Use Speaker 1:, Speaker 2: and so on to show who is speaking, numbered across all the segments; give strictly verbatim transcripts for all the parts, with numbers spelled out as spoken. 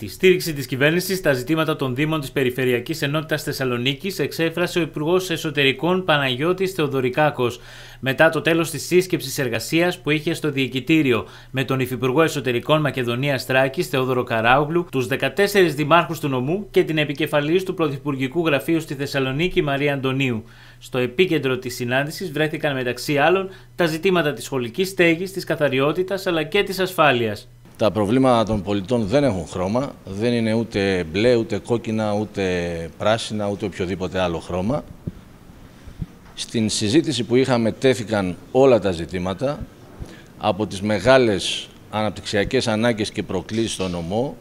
Speaker 1: Τη στήριξη της κυβέρνησης στα ζητήματα των Δήμων της Περιφερειακής Ενότητας Θεσσαλονίκης εξέφρασε ο Υπουργός Εσωτερικών Παναγιώτης Θεοδωρικάκος μετά το τέλος της σύσκεψης εργασίας που είχε στο Διοικητήριο με τον Υφυπουργό Εσωτερικών Μακεδονίας Θράκης Θεόδωρο Καράουγλου, τους δεκατέσσερις δημάρχους του νομού και την επικεφαλής του Πρωθυπουργικού Γραφείου στη Θεσσαλονίκη Μαρία Αντωνίου. Στο επίκεντρο της συνάντησης βρέθηκαν μεταξύ άλλων τα ζητήματα της σχολικής στέγης, της καθαριότητας αλλά και της ασφάλειας.
Speaker 2: Τα προβλήματα των πολιτών δεν έχουν χρώμα, δεν είναι ούτε μπλε, ούτε κόκκινα, ούτε πράσινα, ούτε οποιοδήποτε άλλο χρώμα. Στην συζήτηση που είχαμε τέθηκαν όλα τα ζητήματα, από τις μεγάλες αναπτυξιακές ανάγκες και προκλήσεις στον νομό,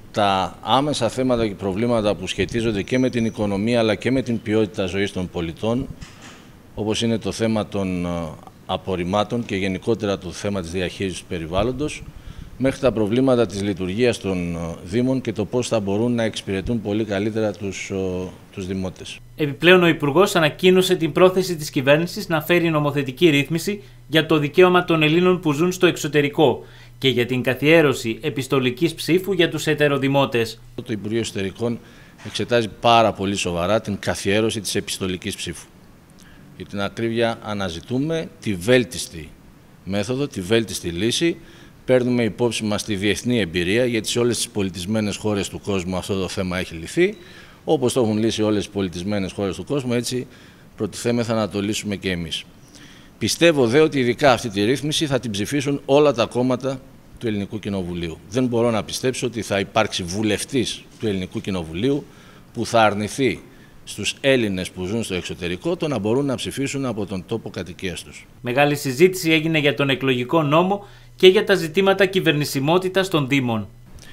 Speaker 2: τα άμεσα θέματα και προβλήματα που σχετίζονται και με την οικονομία αλλά και με την ποιότητα ζωής των πολιτών, όπως είναι το θέμα των απορριμμάτων και γενικότερα το θέμα της διαχείρισης του περιβάλλοντος, μέχρι τα προβλήματα της λειτουργίας των Δήμων και το πώς θα μπορούν να εξυπηρετούν πολύ καλύτερα τους, τους δημότες.
Speaker 1: Επιπλέον, ο Υπουργός ανακοίνωσε την πρόθεση της κυβέρνησης να φέρει νομοθετική ρύθμιση για το δικαίωμα των Ελλήνων που ζουν στο εξωτερικό και για την καθιέρωση επιστολικής ψήφου για τους ετεροδημότες.
Speaker 2: Το Υπουργείο Εσωτερικών εξετάζει πάρα πολύ σοβαρά την καθιέρωση της επιστολικής ψήφου. Για την ακρίβεια αναζητούμε τη βέλτιστη μέθοδο, τη βέλτιστη λύση. Παίρνουμε υπόψη μας τη διεθνή εμπειρία, γιατί σε όλες τις πολιτισμένες χώρες του κόσμου αυτό το θέμα έχει λυθεί. Όπως το έχουν λύσει όλες τις πολιτισμένες χώρες του κόσμου, έτσι προτιθέμεθα να το λύσουμε και εμείς. Πιστεύω δε ότι ειδικά αυτή τη ρύθμιση θα την ψηφίσουν όλα τα κόμματα του Ελληνικού Κοινοβουλίου. Δεν μπορώ να πιστέψω ότι θα υπάρξει βουλευτής του Ελληνικού Κοινοβουλίου που θα αρνηθεί στους Έλληνες που ζουν στο εξωτερικό το να μπορούν να ψηφίσουν από τον τόπο κατοικίας τους.
Speaker 1: Μεγάλη συζήτηση έγινε για τον εκλογικό νόμο και για τα ζητήματα κυβερνησιμότητας των Δήμων.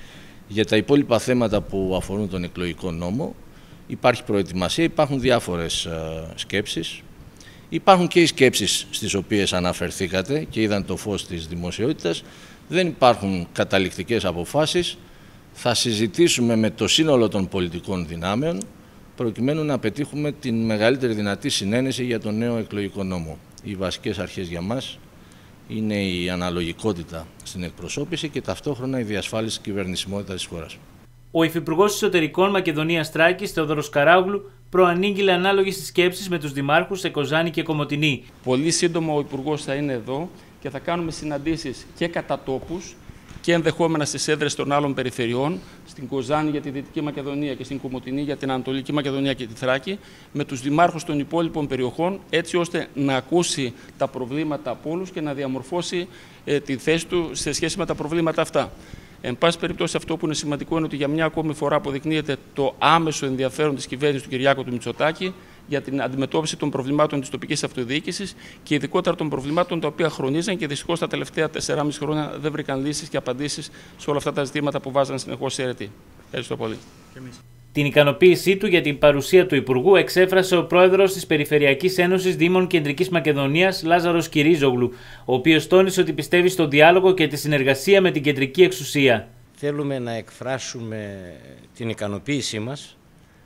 Speaker 2: Για τα υπόλοιπα θέματα που αφορούν τον εκλογικό νόμο υπάρχει προετοιμασία, υπάρχουν διάφορες uh, σκέψεις. Υπάρχουν και οι σκέψεις στις οποίες αναφερθήκατε και είδαν το φως της δημοσιότητας. Δεν υπάρχουν καταληκτικές αποφάσεις. Θα συζητήσουμε με το σύνολο των πολιτικών δυνάμεων προκειμένου να πετύχουμε την μεγαλύτερη δυνατή συνένεση για τον νέο εκλογικό νόμο. Οι βασικές αρχές για μας είναι η αναλογικότητα στην εκπροσώπηση και ταυτόχρονα η διασφάλιση της κυβερνησιμότητας της χώρας.
Speaker 1: Ο Υφυπουργός Εσωτερικών Μακεδονίας Θράκης Θεόδωρος Καράουγλου προανήγγειλε ανάλογες σκέψεις με τους δημάρχους σε Κοζάνη και Κομοτηνή.
Speaker 3: Πολύ σύντομα ο Υπουργός θα είναι εδώ και θα κάνουμε συναντήσεις και κατά τόπους και ενδεχόμενα στις έδρες των άλλων περιφερειών, στην Κοζάνη για τη Δυτική Μακεδονία και στην Κομοτηνή για την Ανατολική Μακεδονία και τη Θράκη, με τους δημάρχους των υπόλοιπων περιοχών, έτσι ώστε να ακούσει τα προβλήματα από όλους και να διαμορφώσει ε, τη θέση του σε σχέση με τα προβλήματα αυτά. Εν πάση περιπτώσει, αυτό που είναι σημαντικό είναι ότι για μια ακόμη φορά αποδεικνύεται το άμεσο ενδιαφέρον της κυβέρνησης του Κυριάκου του Μητσοτάκη για την αντιμετώπιση των προβλημάτων της τοπικής αυτοδιοίκησης και ειδικότερα των προβλημάτων τα οποία χρονίζαν και δυστυχώς τα τελευταία τεσσεράμισι χρόνια δεν βρήκαν λύσεις και απαντήσεις σε όλα αυτά τα ζητήματα που βάζαν συνεχώς σε αιρετή. Ευχαριστώ πολύ.
Speaker 1: Την ικανοποίησή του για την παρουσία του Υπουργού εξέφρασε ο πρόεδρος της Περιφερειακής Ένωσης Δήμων Κεντρικής Μακεδονίας, Λάζαρος Κυρίζογλου, ο οποίος τόνισε ότι πιστεύει στο διάλογο και τη συνεργασία με την κεντρική εξουσία.
Speaker 4: Θέλουμε να εκφράσουμε την ικανοποίησή μας,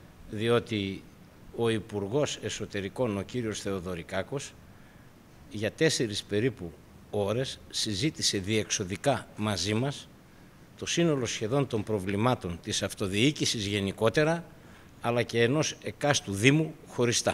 Speaker 4: διότι ο Υπουργός Εσωτερικών, ο κύριος Θεοδωρικάκος, για τέσσερις περίπου ώρες συζήτησε διεξοδικά μαζί μας το σύνολο σχεδόν των προβλημάτων της αυτοδιοίκησης γενικότερα, αλλά και ενός εκάστου Δήμου χωριστά.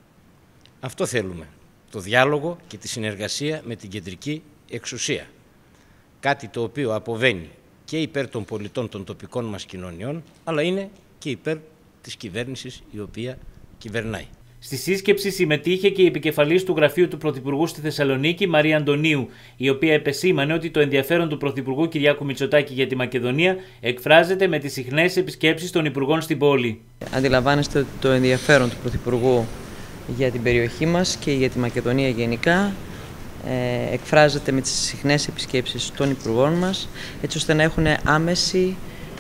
Speaker 4: Αυτό θέλουμε, το διάλογο και τη συνεργασία με την κεντρική εξουσία. Κάτι το οποίο αποβαίνει και υπέρ των πολιτών των τοπικών μας κοινωνιών, αλλά είναι και υπέρ της κυβέρνησης η οποία κυβερνάει.
Speaker 1: Στη σύσκεψη συμμετείχε και η επικεφαλής του Γραφείου του Πρωθυπουργού στη Θεσσαλονίκη, Μαρία Αντωνίου, η οποία επεσήμανε ότι το ενδιαφέρον του Πρωθυπουργού Κυριάκου Μητσοτάκη για τη Μακεδονία εκφράζεται με τις συχνές επισκέψεις των Υπουργών στην πόλη.
Speaker 5: Αντιλαμβάνεστε το ενδιαφέρον του Πρωθυπουργού για την περιοχή μας και για τη Μακεδονία γενικά. Ε, εκφράζεται με τις συχνές επισκέψεις των Υπουργών μας, έτσι ώστε να έχουν άμεση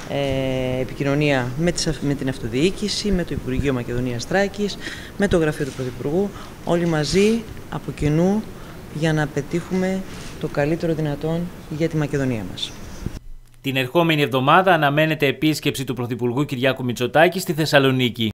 Speaker 5: Ε, επικοινωνία με, τις, με την αυτοδιοίκηση, με το Υπουργείο Μακεδονίας Θράκης, με το Γραφείο του Πρωθυπουργού, όλοι μαζί από κοινού για να πετύχουμε το καλύτερο δυνατόν για τη Μακεδονία μας.
Speaker 1: Την ερχόμενη εβδομάδα αναμένεται επίσκεψη του Πρωθυπουργού Κυριάκου Μητσοτάκη στη Θεσσαλονίκη.